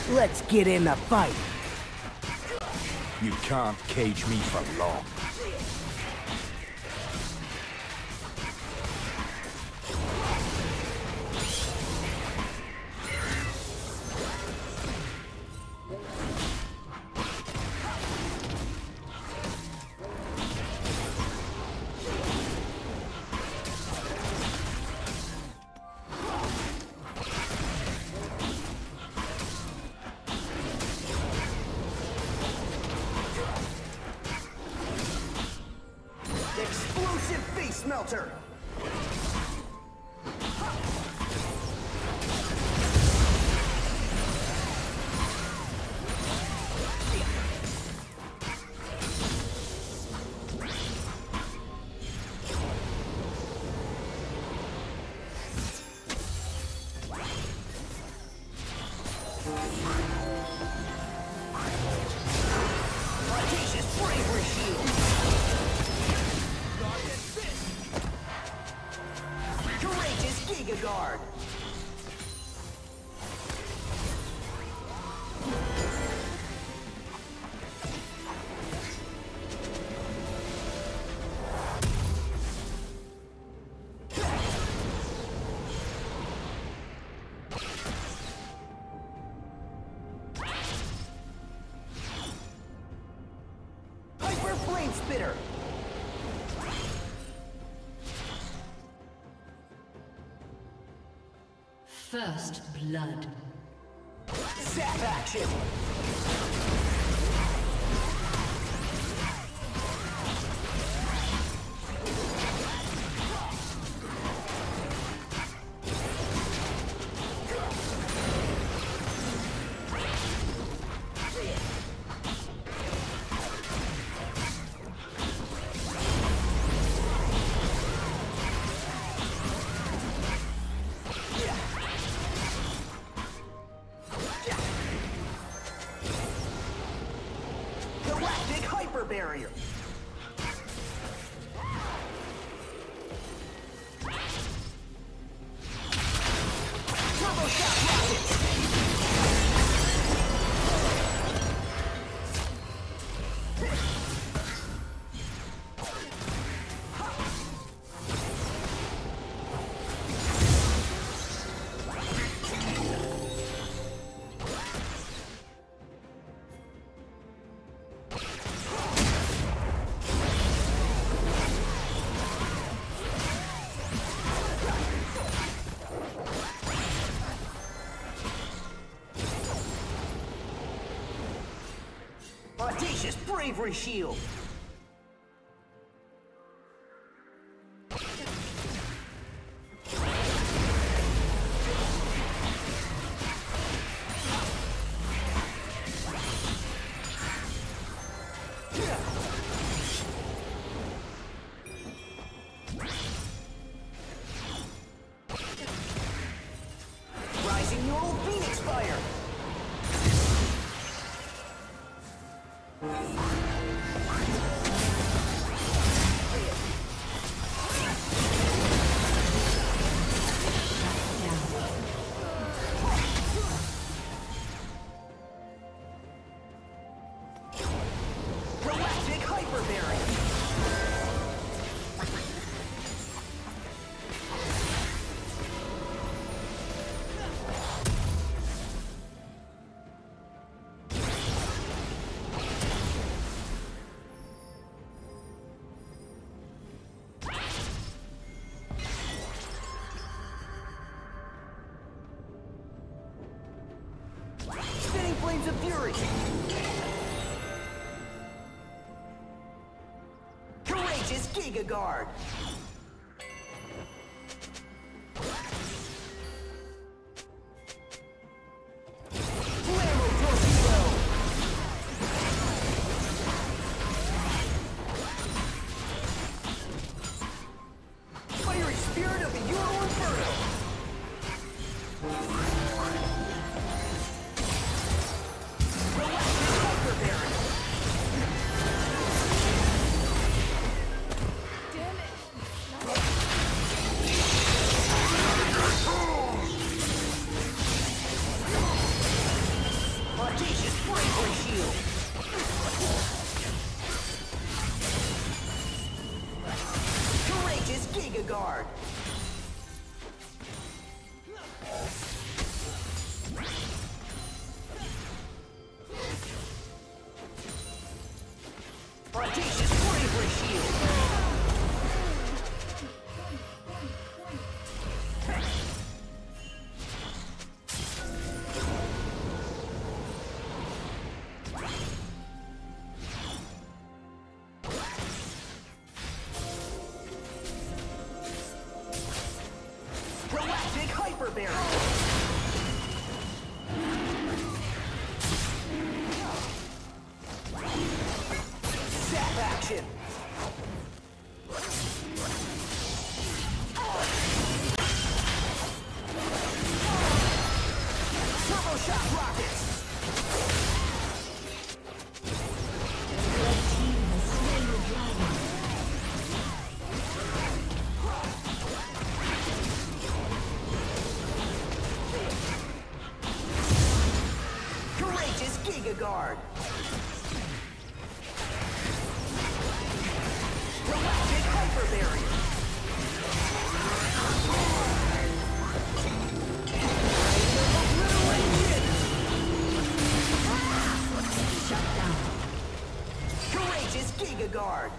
Let's get in the fight. You can't cage me for long. Explosive face melter! Audacious bravery shield! Courageous Giga Guard! Hyper Flame Spitter! First blood. Zap action! Galactic Hyper Barrier! Turbo Shot Rocket! Audacious bravery shield! Rising Neural Phoenix Fire! Galactic Hyper Barrier! Spinning Flames of Fury! Courageous Giga Guard! Flammo Torpedo! Fiery Spirit of the Euro Inferno! Galactic Hyper Barrier! Damn it! rockets! Red team has slain the dragon. Courageous Giga Guard! Galactic Hyper Barrier! Shut down. Courageous Giga Guard!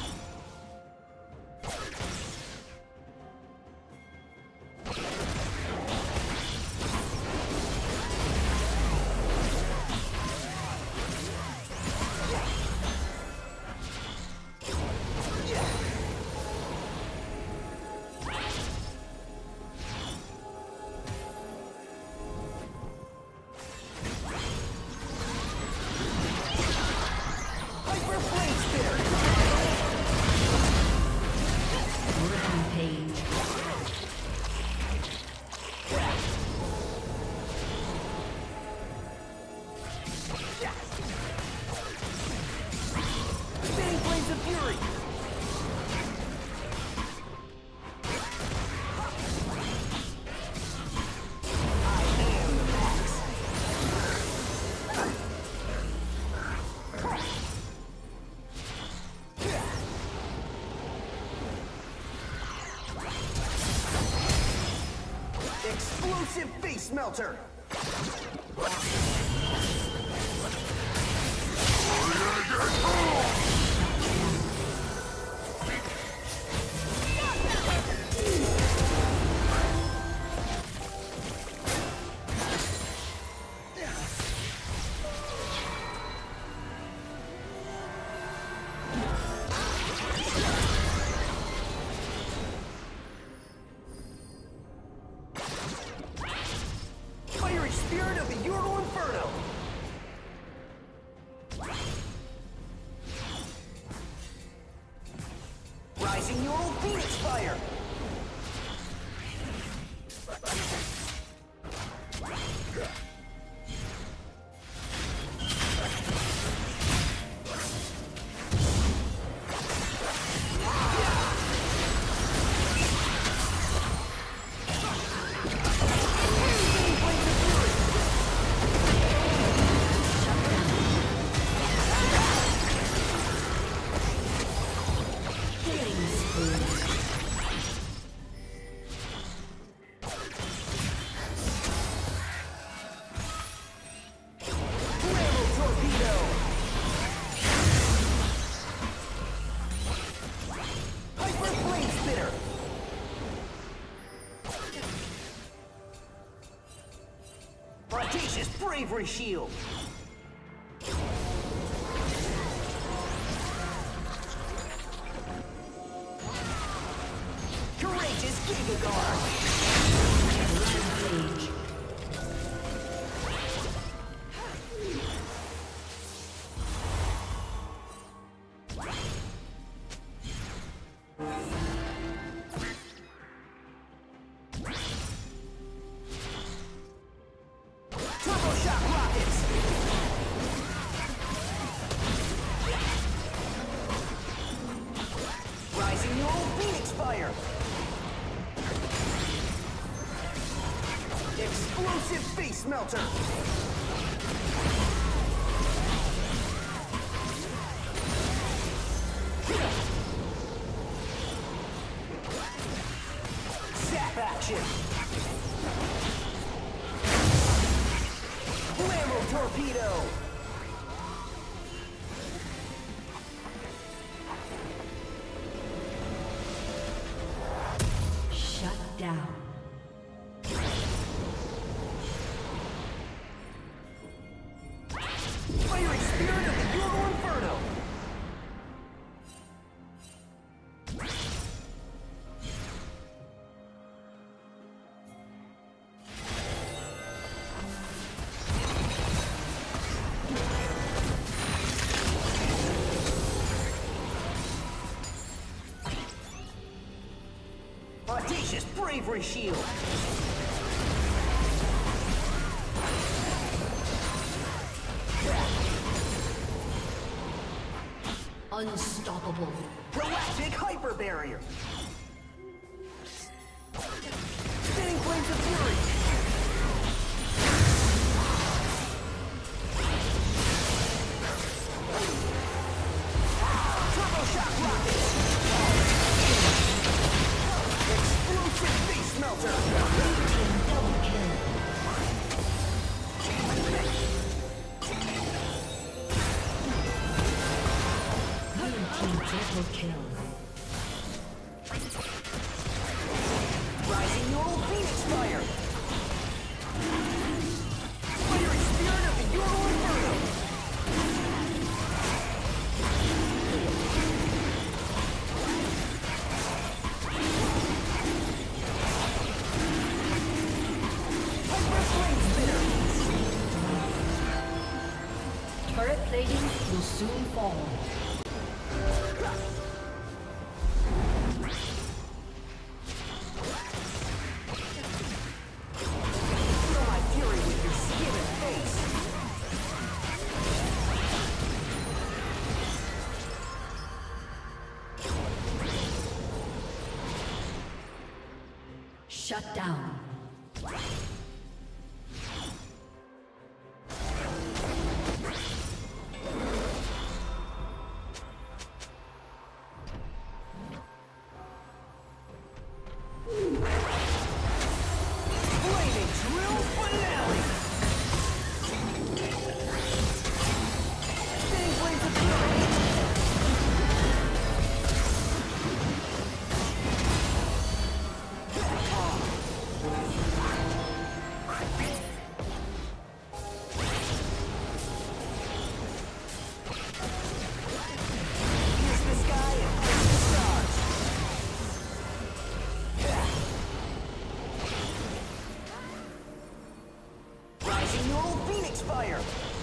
Hyper Flame Spitter! Rampage. Spinning Flames of Fury! I am the max! Explosive Face Melter! Fiery Spirit of the Ural Inferno! Rising Ural Phoenix Fire! Flammo Torpedo! Hyper Flame Spitter! Audacious Bravery Shield! Courageous Giga Guard! Rampage. Turbo Shock Rockets! Rising Neural Phoenix Fire! Explosive Face Melter! Zap Action! Flammo Torpedo! Shut down. Fiery Spirit of the Ural Inferno! Audacious Bravery Shield! Unstoppable. Galactic hyper barrier. Spinning flames of fury. Turbo shock rocket. Explosive face melter. Double kill. Triple kill. Rising Neural Phoenix Fire. Fiery Spirit of the Ural Inferno. Hyper Flame Spinner. Turret plating will soon fall. Shut down. Flaming Drill Finale. Spinning Flames of Fury. Fire!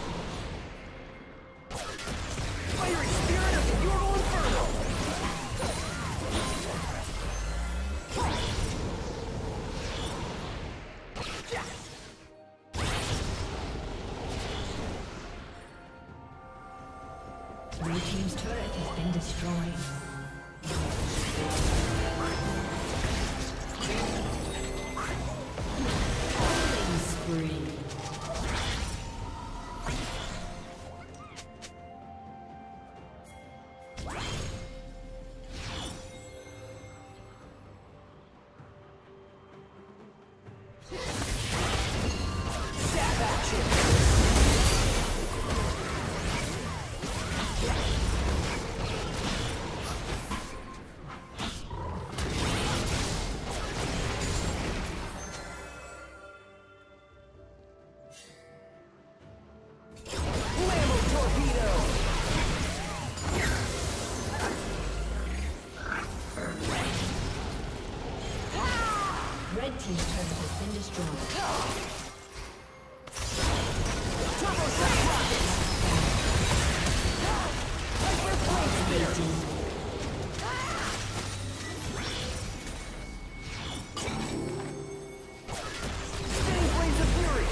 Fiery Spirit of the Ural Inferno! Blue team's turret has been destroyed. Killing spree. Red team's turret has been destroyed. Turbo Shock Rocket! Hyper Flame Spinner! Spinning Flames of Fury!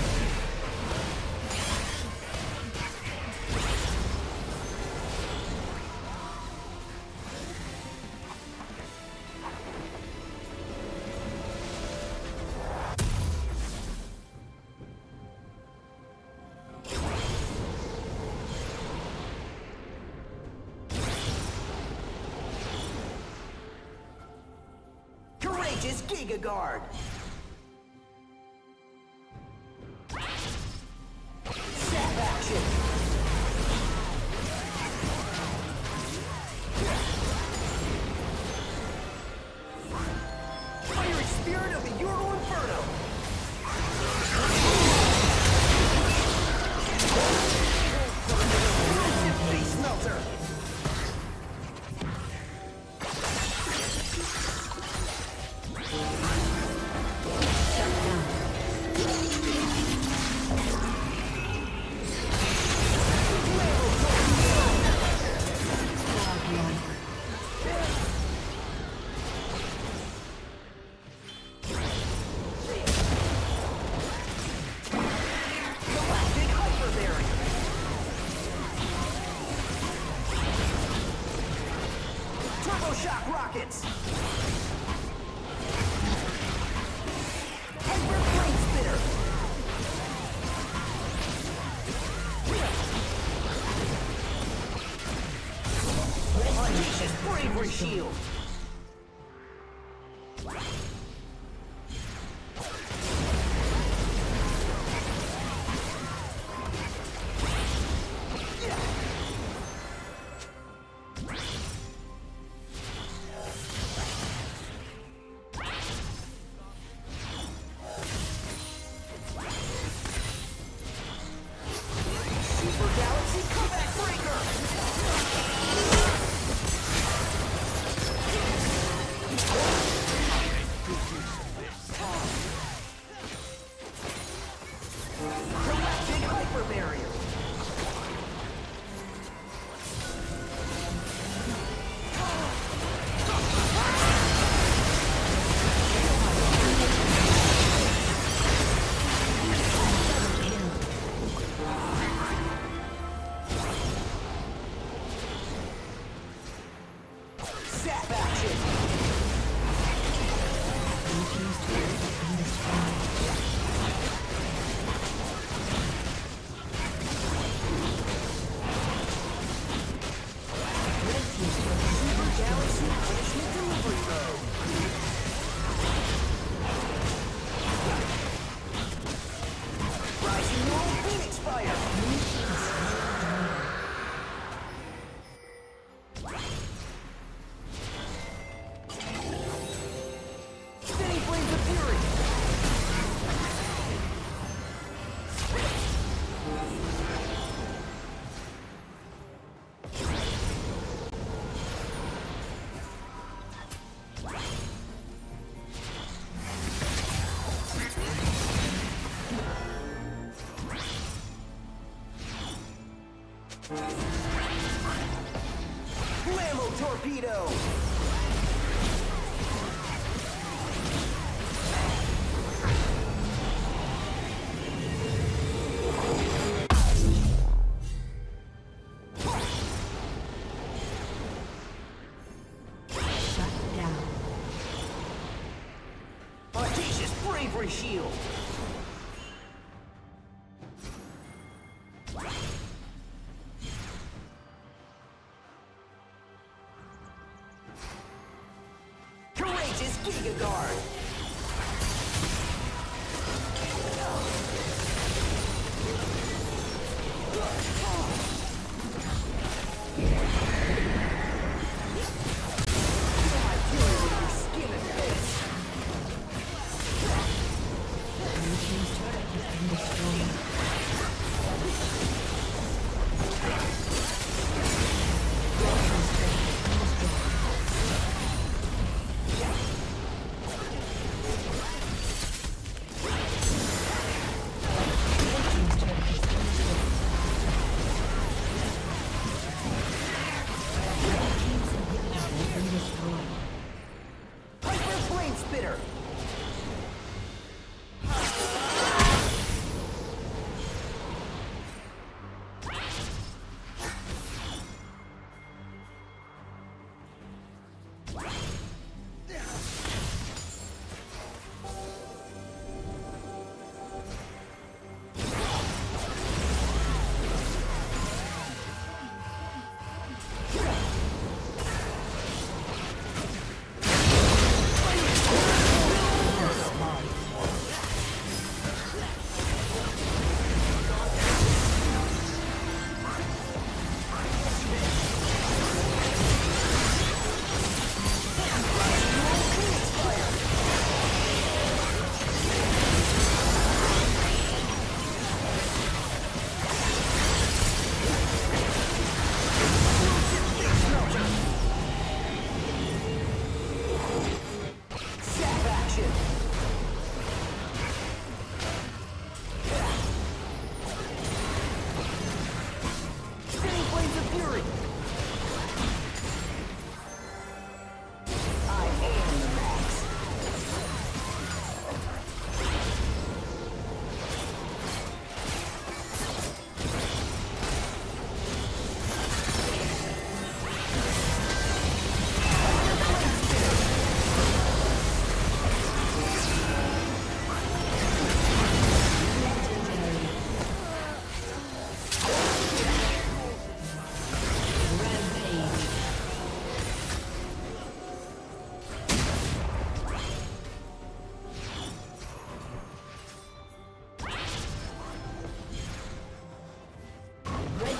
Courageous Giga Guard! Zap action! Fiery Spirit of the Ural Inferno! Massive Face Melter! Galactic Hyper Barrier! shock rockets! Hyper flame spinner! Audacious bravery shield! Torpedo! Shut down. Audacious bravery shield! Giga Guard!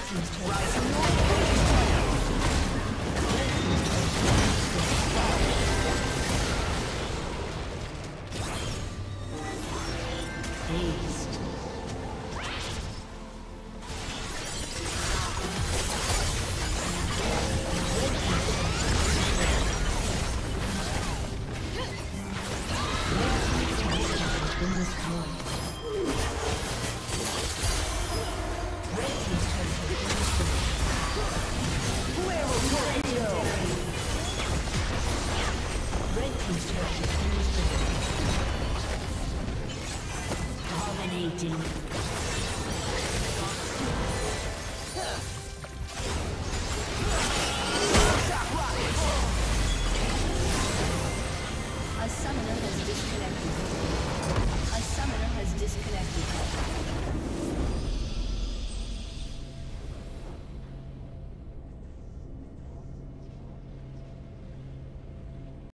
team's turret. Dominating.